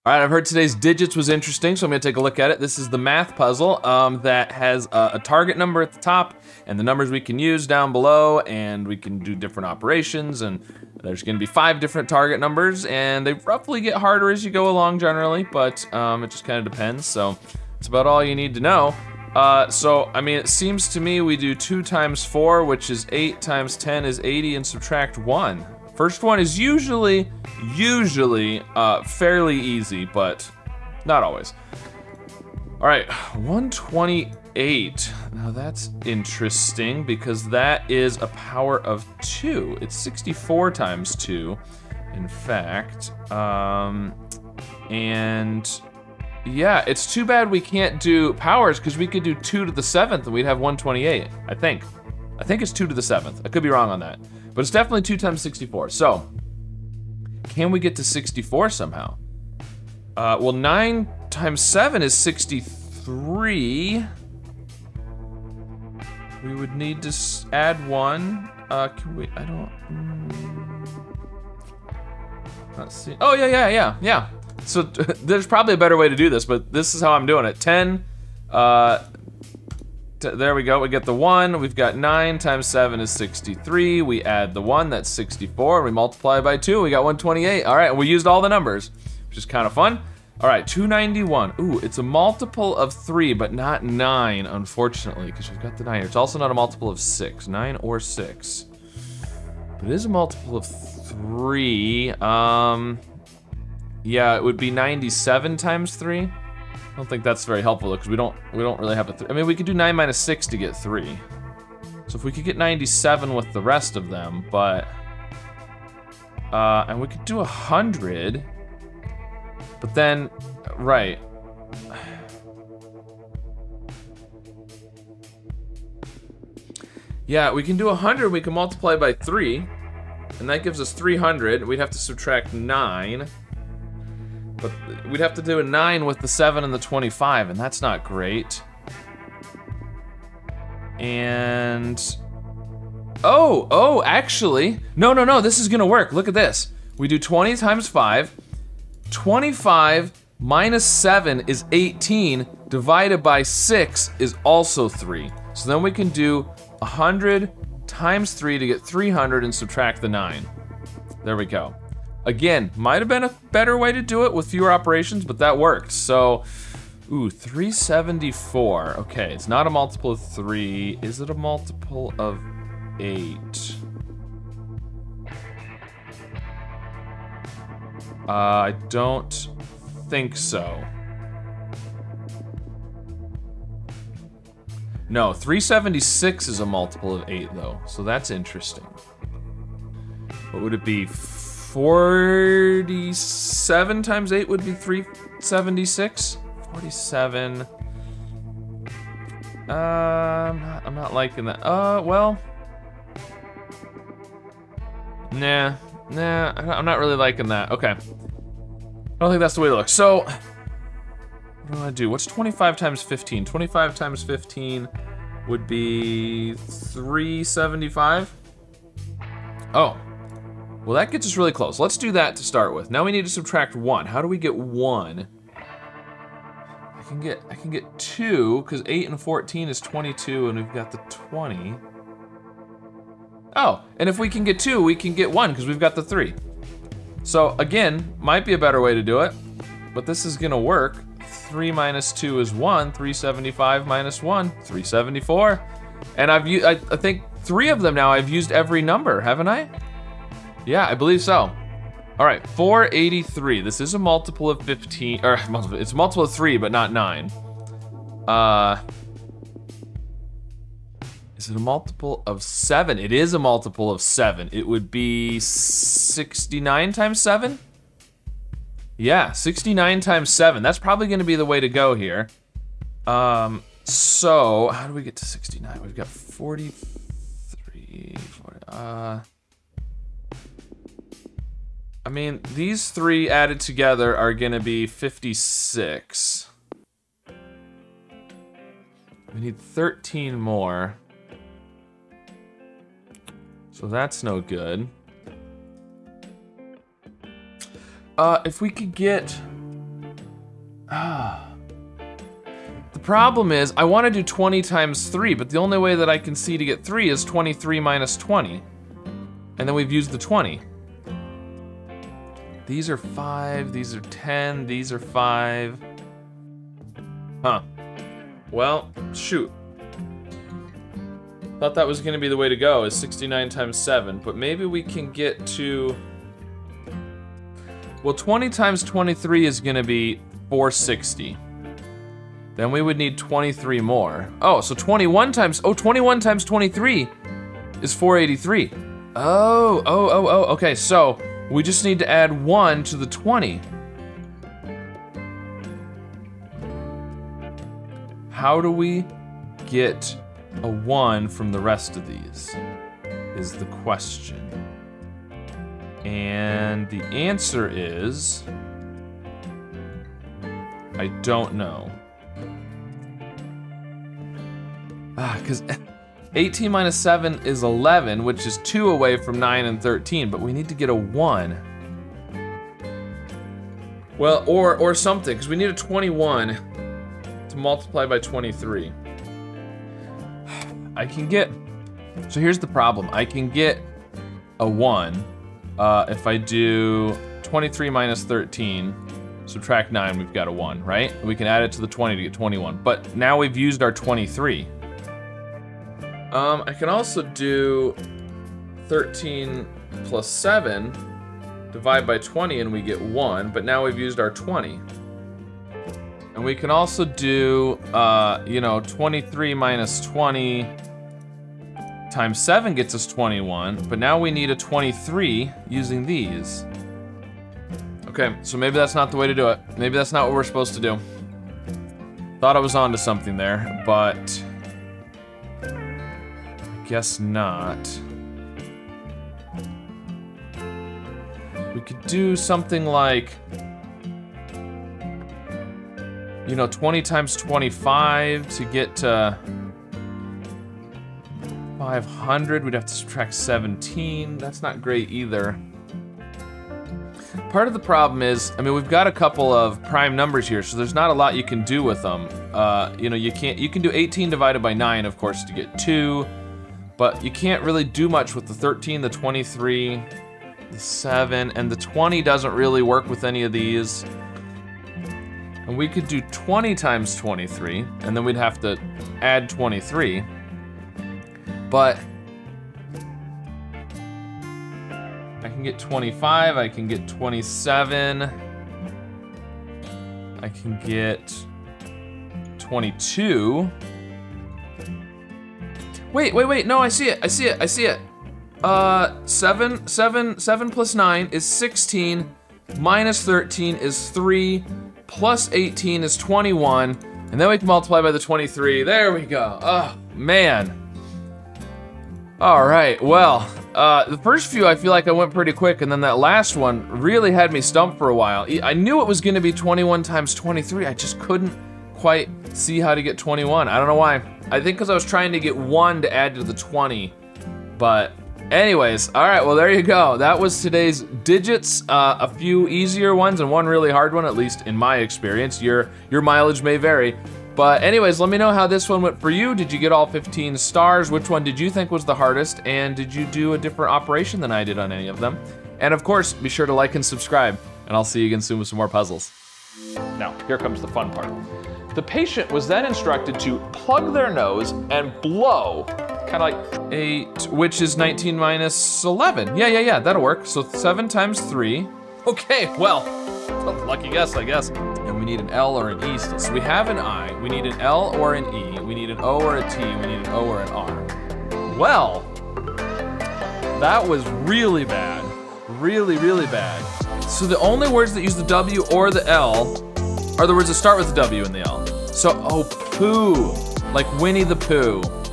All right, I've heard today's digits was interesting, so I'm gonna take a look at it. This is the math puzzle that has a target number at the top and the numbers we can use down below, and we can do different operations, and there's gonna be 5 different target numbers, and they roughly get harder as you go along generally, but it just kind of depends, so it's about all you need to know. So, I mean, it seems to me we do 2 times 4, which is 8 times 10 is 80, and subtract 1. First one is usually fairly easy, but not always. All right, 128. Now that's interesting because that is a power of 2. It's 64 times 2, in fact. And yeah, it's too bad we can't do powers because we could do 2 to the 7th and we'd have 128, I think. I think it's 2 to the 7th. I could be wrong on that. But it's definitely 2 times 64. So, can we get to 64 somehow? Well, 9 times 7 is 63. We would need to add 1. Can we, I don't, let's see. Oh, yeah. So, there's probably a better way to do this, but this is how I'm doing it. 10, there we go, we get the 1, we've got 9 times 7 is 63, we add the 1, that's 64, we multiply by 2, we got 128. All right, and we used all the numbers, which is kind of fun. All right, 291, ooh, it's a multiple of 3, but not 9, unfortunately, because we've got the 9 here. It's also not a multiple of 6, 9 or 6. But it is a multiple of 3, yeah, it would be 97 times 3. I don't think that's very helpful because we don't really have a 3. I mean, we could do 9 minus 6 to get 3. So if we could get 97 with the rest of them, but and we could do 100, but then right. Yeah, we can do 100. We can multiply by 3, and that gives us 300. We'd have to subtract 9. But we'd have to do a 9 with the 7 and the 25, and that's not great. And actually, no, this is gonna work. Look at this. We do 20 times 5. 25 minus 7 is 18, divided by 6 is also 3. So then we can do 100 times 3 to get 300 and subtract the 9. There we go. Again, might have been a better way to do it with fewer operations, but that worked. So, ooh, 374. Okay, it's not a multiple of 3. Is it a multiple of 8? I don't think so. No, 376 is a multiple of 8 though, so that's interesting. What would it be? 47 times 8 would be 376. 47. I'm not liking that. Well. Nah, I'm not really liking that. Okay. I don't think that's the way to look. So, what do I do? What's 25 times 15? 25 times 15 would be 375. Oh. Well, that gets us really close. Let's do that to start with. Now we need to subtract 1. How do we get 1? I can get 2, because 8 and 14 is 22, and we've got the 20. Oh, and if we can get 2, we can get 1, because we've got the 3. So again, might be a better way to do it, but this is gonna work. 3 minus 2 is 1. 375 minus 1, 374. And I think 3 of them now I've used every number, haven't I? Yeah, I believe so. All right, 483. This is a multiple of 15, or it's a multiple of 3, but not 9. Is it a multiple of 7? It is a multiple of 7. It would be 69 times 7? Yeah, 69 times 7. That's probably gonna be the way to go here. So, how do we get to 69? We've got 43, 40, I mean, these 3 added together are gonna be 56. We need 13 more. So that's no good. If we could get The problem is, I want to do 20 times 3, but the only way that I can see to get 3 is 23 minus 20. And then we've used the 20. These are 5, these are 10, these are 5. Huh. Well, shoot. Thought that was gonna be the way to go, is 69 times 7, but maybe we can get to... Well, 20 times 23 is gonna be 460. Then we would need 23 more. Oh, so 21 times 23 is 483. Oh, okay, so we just need to add 1 to the 20. How do we get a 1 from the rest of these, is the question. And the answer is, I don't know. Because 18 minus 7 is 11, which is 2 away from 9 and 13, but we need to get a 1. Well, or something, because we need a 21 to multiply by 23. I can get, so here's the problem. I can get a 1 if I do 23 minus 13, subtract 9, we've got a 1, right? We can add it to the 20 to get 21, but now we've used our 23. I can also do 13 plus 7, divide by 20, and we get 1, but now we've used our 20. And we can also do, 23 minus 20 times 7 gets us 21, but now we need a 23 using these. Okay, so maybe that's not the way to do it. Maybe that's not what we're supposed to do. Thought I was onto something there, but guess not. We could do something like, 20 times 25 to get to 500. We'd have to subtract 17. That's not great either. Part of the problem is, we've got a couple of prime numbers here, so there's not a lot you can do with them. You can do 18 divided by 9, of course, to get 2. But you can't really do much with the 13, the 23, the 7, and the 20 doesn't really work with any of these. And we could do 20 times 23, and then we'd have to add 23. But I can get 25, I can get 27, I can get 22. Wait, no, I see it. 7 plus 9 is 16, minus 13 is 3, plus 18 is 21, and then we can multiply by the 23. There we go. Oh, man. All right, well, the first few I feel like I went pretty quick, and then that last one really had me stumped for a while. I knew it was gonna be 21 times 23, I just couldn't quite see how to get 21. I don't know why. I think because I was trying to get 1 to add to the 20. But anyways, all right, well, there you go. That was today's digits. A few easier ones and one really hard one, at least in my experience. Your mileage may vary. But anyways, let me know how this one went for you. Did you get all 15 stars? Which one did you think was the hardest? And did you do a different operation than I did on any of them? And of course, be sure to like and subscribe. And I'll see you again soon with some more puzzles. Now, here comes the fun part. The patient was then instructed to plug their nose and blow, kind of like 8, which is 19 minus 11. Yeah, that'll work. So 7 times 3. Okay, well, lucky guess, I guess. And we need an L or an E still. So we have an I, we need an L or an E, we need an O or a T, we need an O or an R. Well, that was really bad. Really bad. So the only words that use the W or the L are the words that start with the W and the L. So, oh, poo, like Winnie the Pooh.